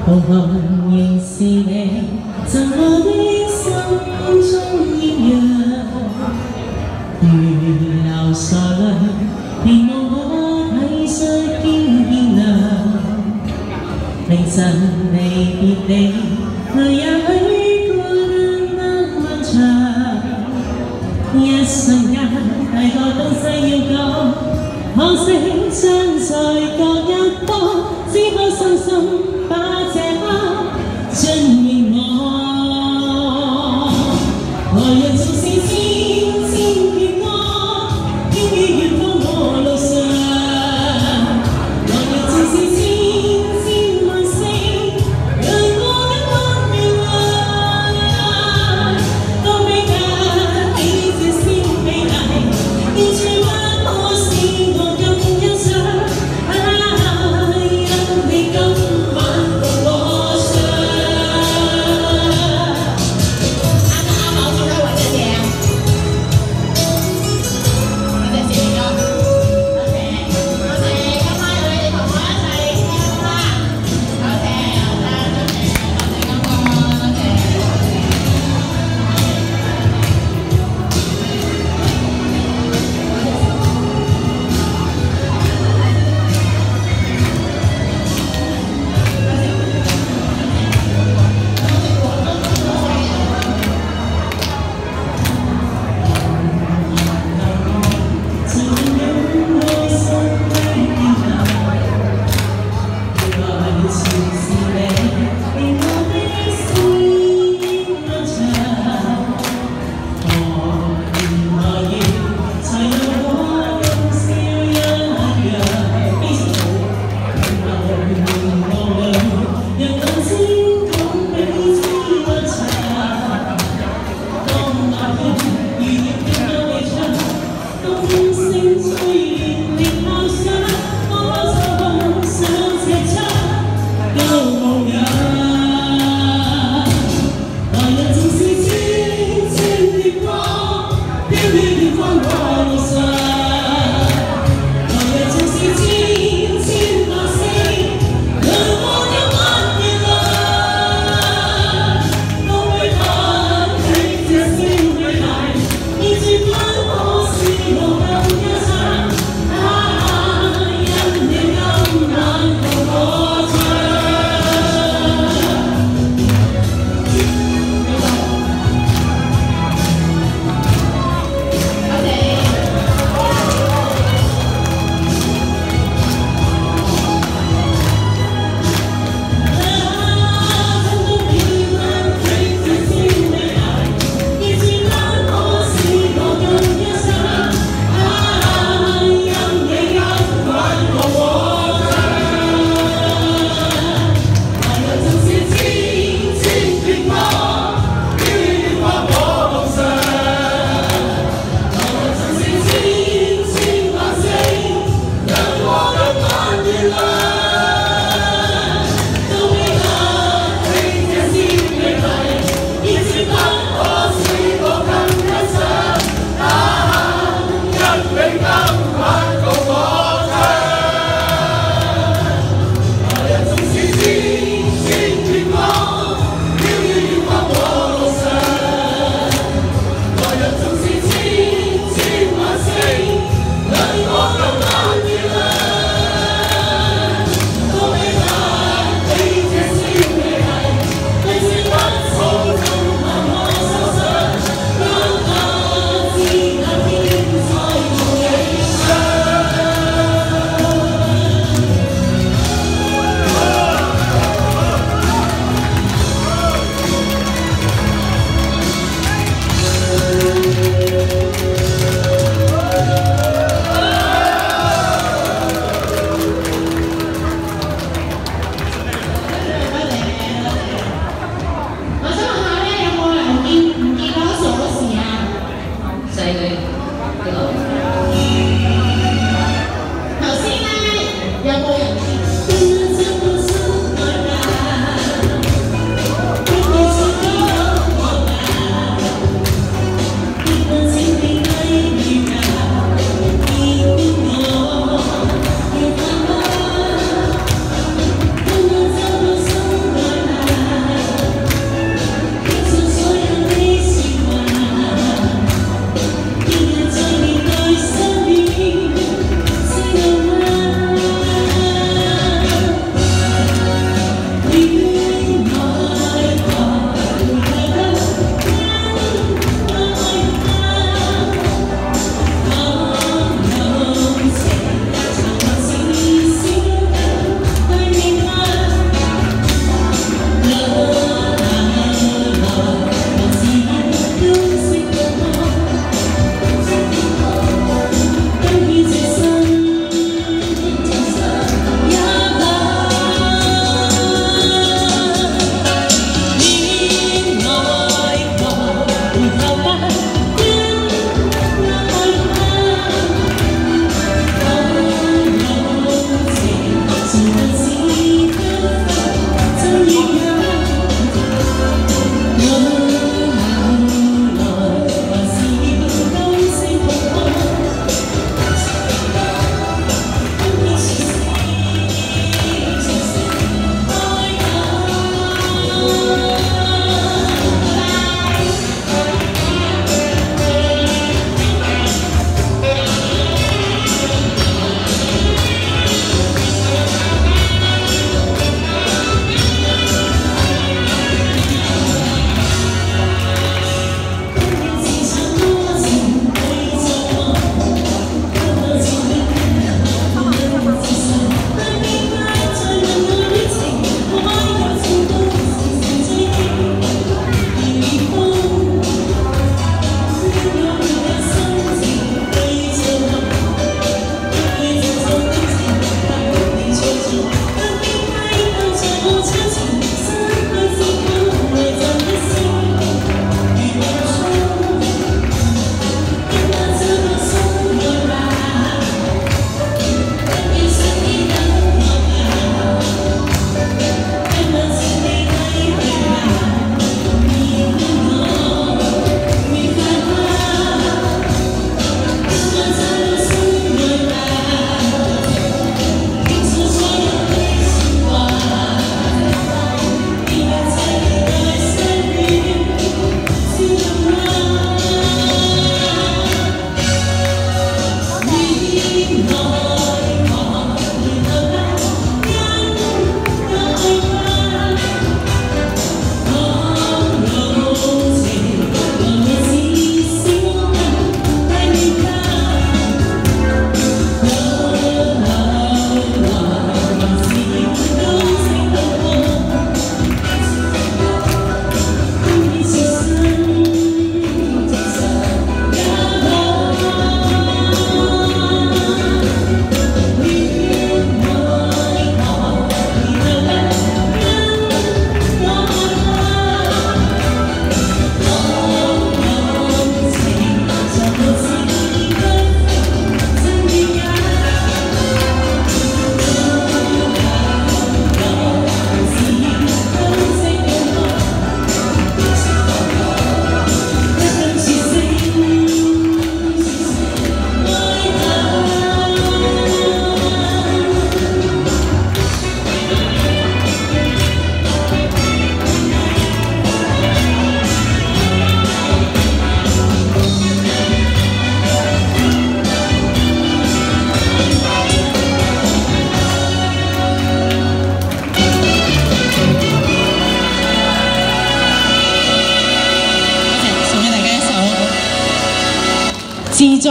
彷徨仍是你，曾我的心中艳陽。如流傻淚，便望我體恤堅堅亮。凌晨離別你，淚也許孤單得漫長。一瞬間太多東西要講，可惜相在各一方，只可深深把這刻盡凝望。來日縱是千千闕歌，飄於遠方我路上。來日縱是千千萬星，讓我的光明亮。多美得你這鮮美麗，完全不可使我更欣賞。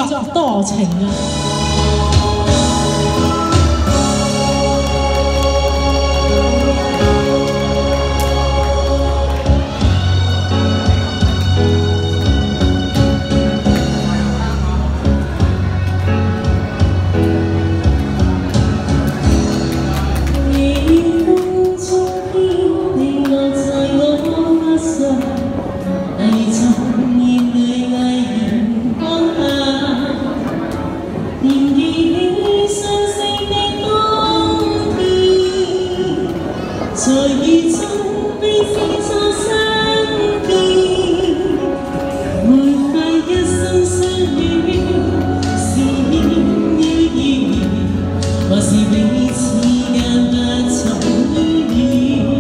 叫多情啊。 在雨中被星座相見，沒法一生相戀，是要意，還是彼此間不曾遇見？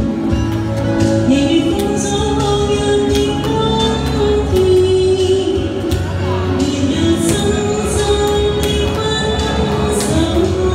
夜風中放任的冬天，沒有真正的分手。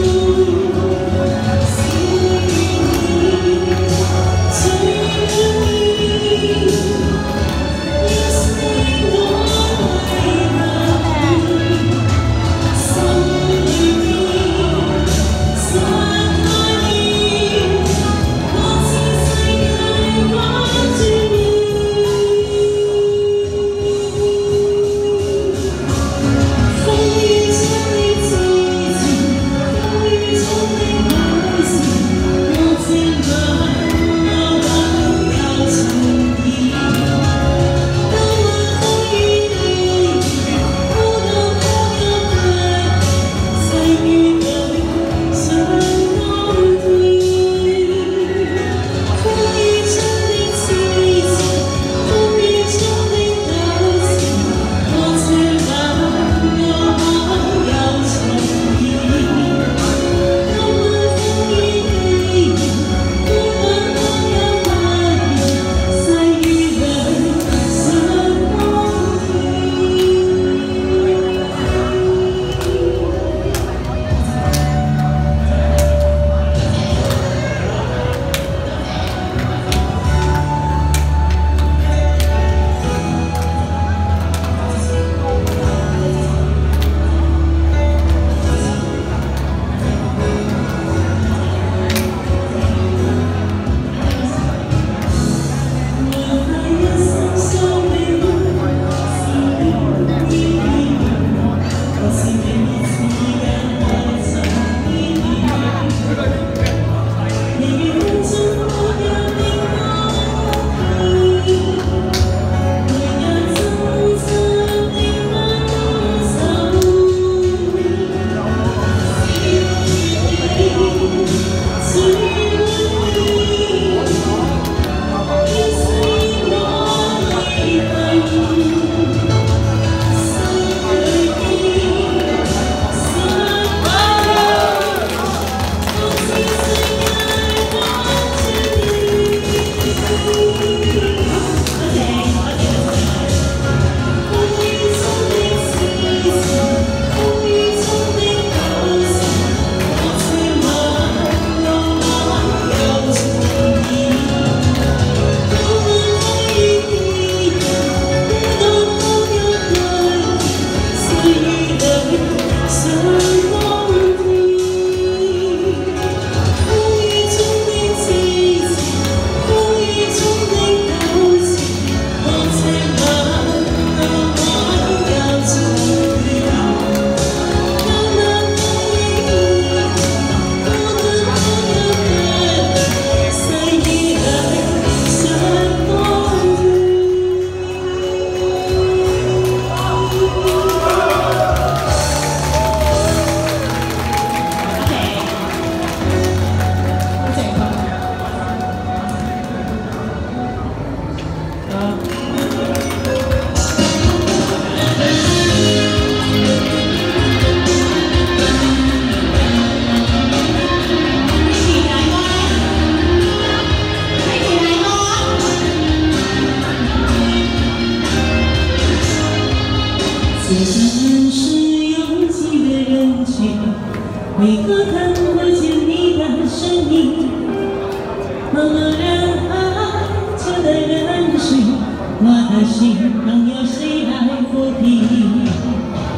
为何看不见你的身影？茫茫人海，就在人世，我的心，能有谁来抚平？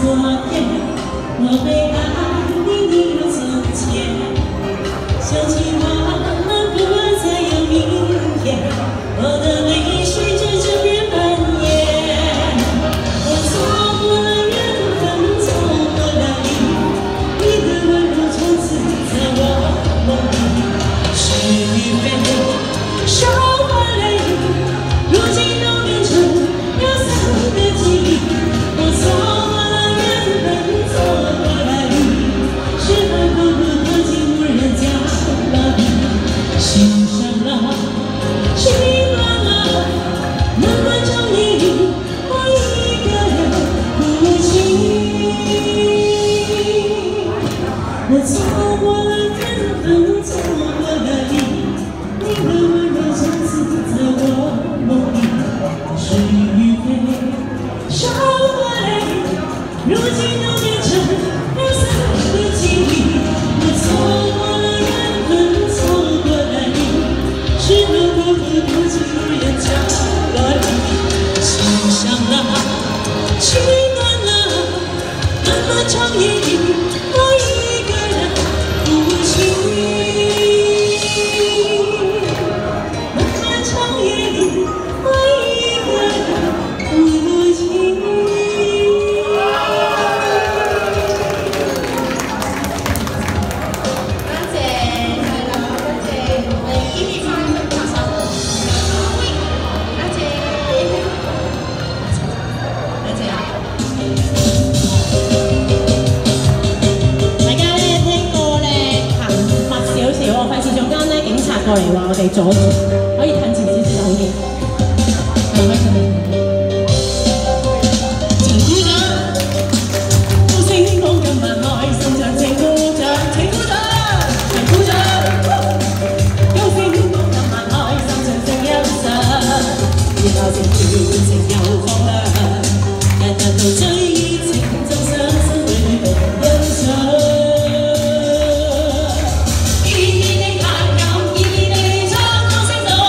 天，我被爱你一如从前，想起我们不再有明天，我的泪水在这边蔓延。我错过了缘分，错过了你，你的温柔从此在我梦里。是与非，伤和泪，如今都变成飘散的记忆。我错过了缘分，错过了你，是爱过度多情无人家了你，心伤了，心乱了，漫漫长夜里，我一个人哭泣。我错过了缘分，错过了你，你的温柔从此在我梦里。是与非，伤和泪，如今都变成飘散的记忆。我错过了缘分，错过了你，是爱过度多情无人家了你，心伤了，心乱了，漫漫长夜里，我一个人哭泣。漫漫长夜里，我一个人哭泣。 多謝，係啦，多謝我哋堅持翻嘅拍手，多謝，多謝啊！大家咧聽歌咧行密少少，我費事陣間咧警察過嚟話我哋阻住，可以褪前少少就好啲。係咪先？ 請鼓掌，呼聲講今晚開心唱請鼓掌，請鼓掌，請鼓掌。高聲講今晚開心唱聲欣賞，然後情調情又放亮，人人都追憶情中相思裏共欣賞。熱熱地彈琴，熱熱地唱，歌聲都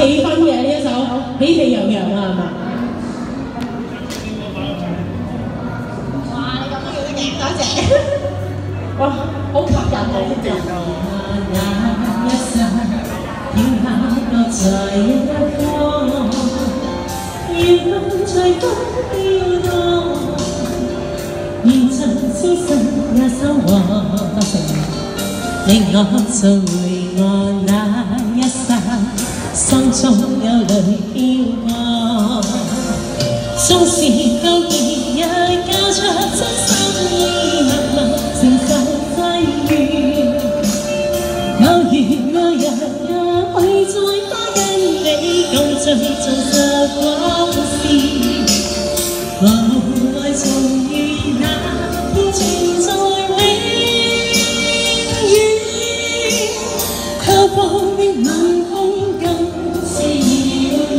氣氛嘅呢一首喜氣洋洋啊，係嘛？哇！你咁都叫得嘅，多謝。哇，好吸引啊！知唔知？ 要下個在一方，願風隨風飄蕩，願曾痴心也收穫。令我做回我那一剎，心中有淚飄過。縱是告別，也交出真心意，默默承受際遇。偶遇愛人，也許再多跟你共聚盡十往事。無謂重遇那天存在永遠。透過的晚空更是遙遠，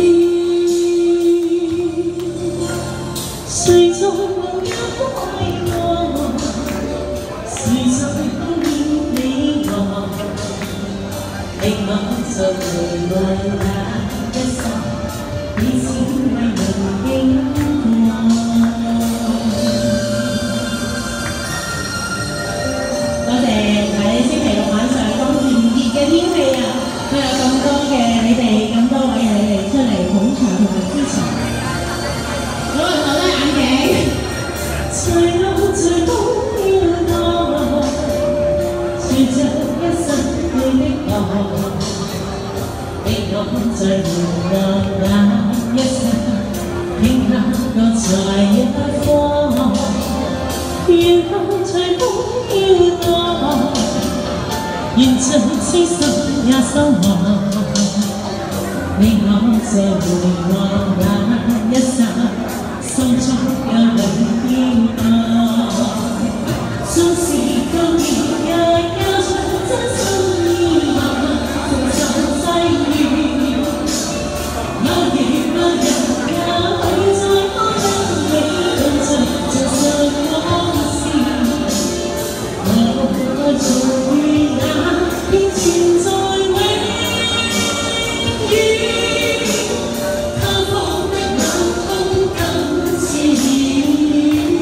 誰在無憂愛我？誰在風雨你我？令我做回愛那一剎，你只為能經過。多謝喺星期六晚上咁炎熱嘅天氣啊，都有咁多嘅你哋咁多位你哋出嚟捧場同埋支持。好啊，攞低眼鏡。隨路隨風飄蕩，隨着一生對的我，令我在回望那一剎，頃刻各在一方。願風隨風飄蕩，願盡痴心也收穫。令我在回望那一剎，心中有淚飄過。縱是告別，也交出真心意，默默承受際遇。偶遇愛人，也許再多跟你共聚盡十往事。無愛重遇那天存在永遠。透過的晚空更是遙遠。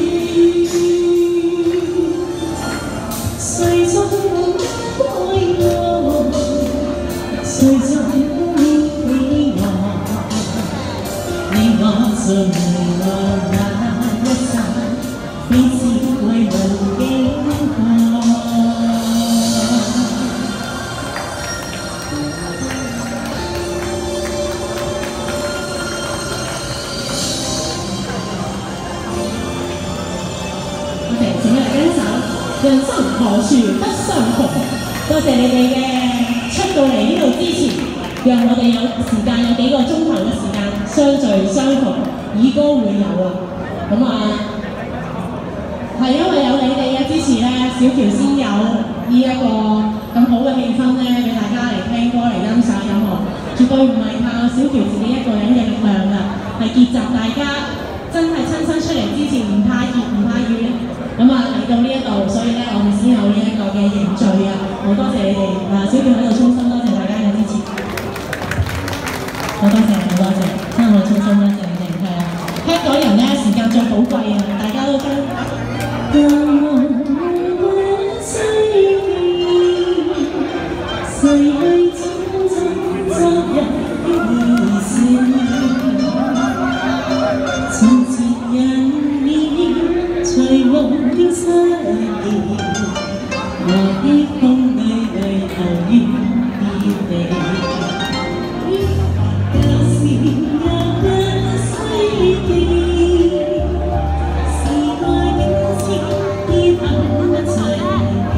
誰在無憂愛我？誰在風雨你我？令我做回我那一剎，你只為能經過。OK， 請嚟跟手，人生何處不相逢。多謝你哋嘅出到嚟呢度支持，讓我哋有時間有幾個鐘頭嘅時間相聚相逢，以歌會友啊！咁啊，係因為有你哋嘅支持咧，小喬先有呢一個咁好嘅氣氛咧，俾大家嚟聽歌嚟欣賞音樂，絕對唔係靠小喬自己一個人嘅力量㗎，係結集大家真係親身出嚟支持，唔怕熱唔怕雨。咁啊嚟到呢一度，所以咧我哋先有呢一個嘅凝聚啊！好多謝你哋小喬喺度衷心多謝大家嘅支持，好多謝，真係好衷心多謝你哋，係啊！香港人咧時間最寶貴啊，大家都跟。我的風裏淚頭於別地，舊時也不需記，時代變遷依憑一切記，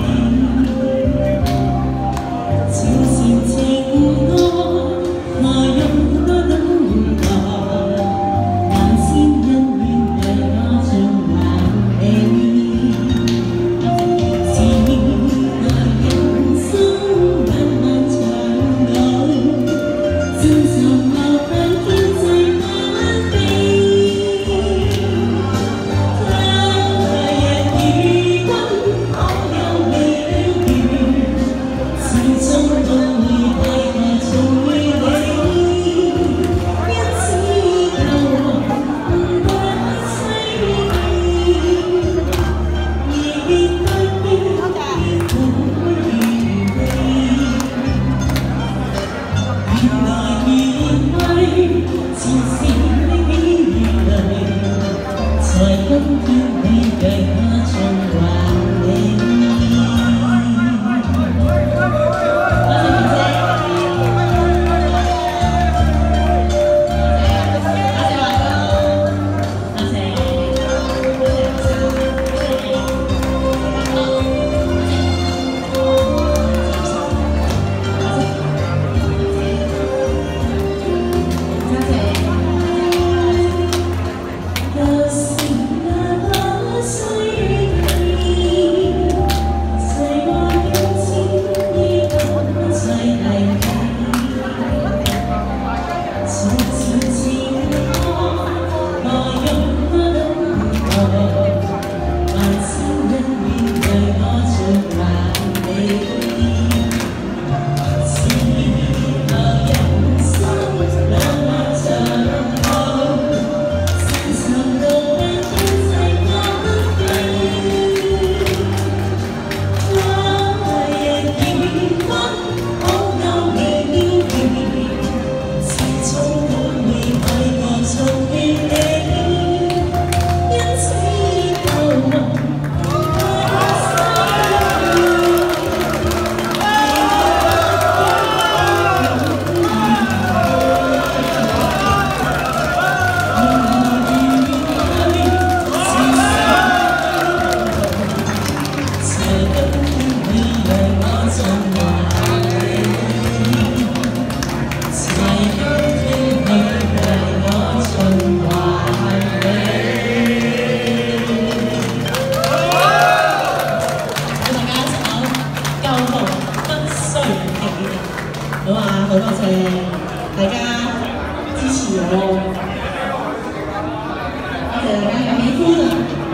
情前情愛何用多等待，萬千恩怨讓我盡還起。 好多謝大家支持我，多謝大家嘅喜歡啊！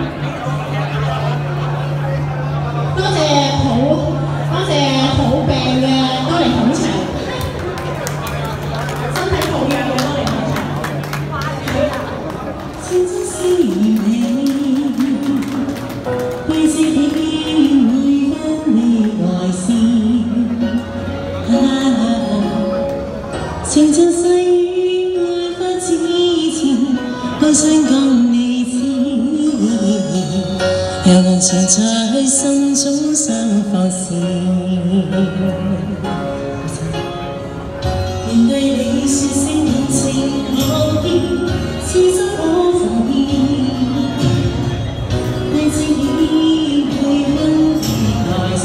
多謝好病嘅多嚟捧場，身體抱恙嘅多嚟捧場。 千真思念你，對自己每分你愛思。情像細雨愛發之前，好想講你知，有人常在心中想放肆。面對你說聲感情可見，始終可防禦，對自己配分別來試。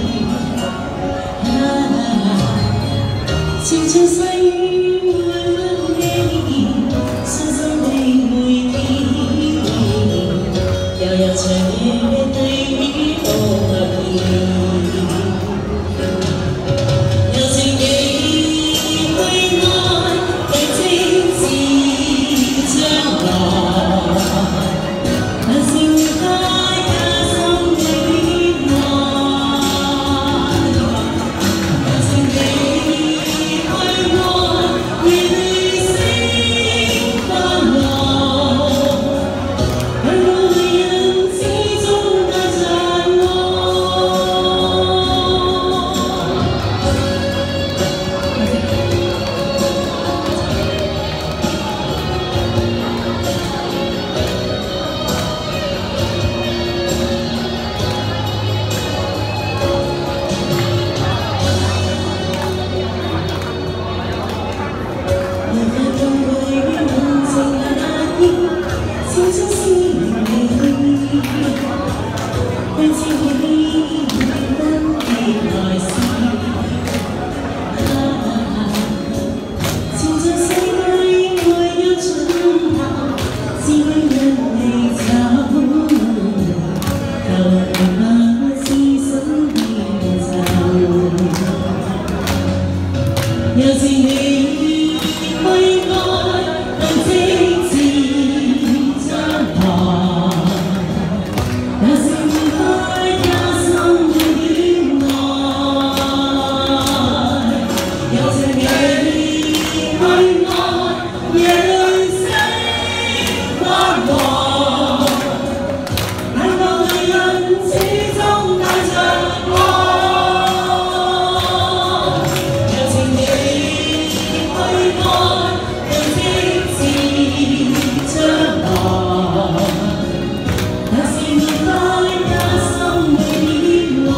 情像細雨愛分幾年，傷心的每天，悠悠長夜對雨風合意，有情幾去愛，對精緻將來，那是會開假心的戀愛，有情幾。對自己每分別來試，情像世界愛一盡頭，只為讓你走，求明白痴心變奏，有時你去愛，但精緻將來。那是會開假心的戀愛，有情幾去愛，夜淚聲發黃，難道女人始終帶着愛？有情幾去愛，對精緻將來。那是會開假心的戀愛，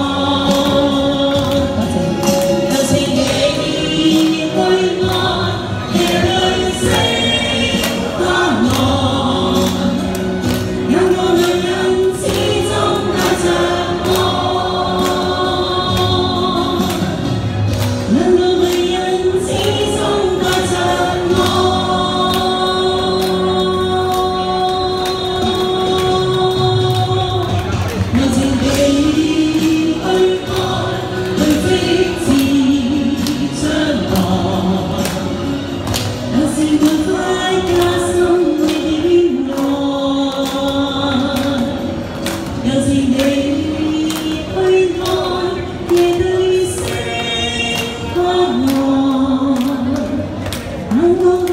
有情幾去愛，夜淚聲發黃，難道女人始終帶着愛？難道女人始終帶着愛？有情幾去愛，對精緻將來，那是會開假心的戀愛，有情幾去愛，夜淚聲發黃，難道